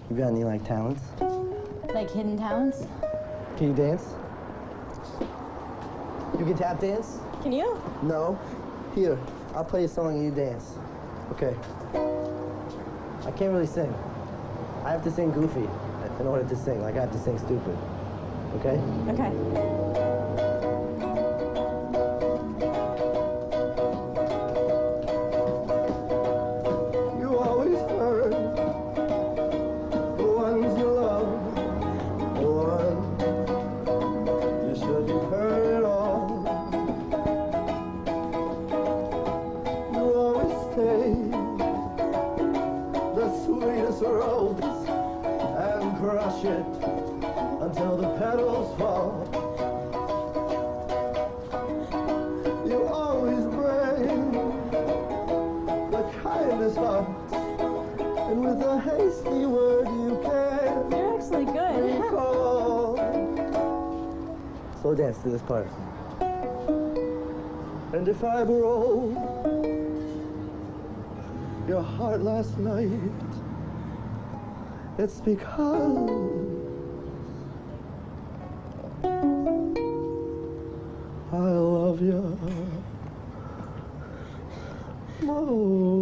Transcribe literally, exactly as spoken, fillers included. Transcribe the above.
You got any, like, talents? Like hidden talents? Can you dance? You can tap dance? Can you? No. Here, I'll play a song and you dance. Okay. I can't really sing. I have to sing goofy in order to sing. Like, I have to sing stupid. Okay? Okay. You always hurt the ones you love, the ones you shouldn't hurt at all. You always take the sweetest rose and crush it until the petals fall. You always bring the kindest heart, and with a hasty word you can You're actually good. call. Slow dance to this part. And if I broke your heart last night, it's because I love you more.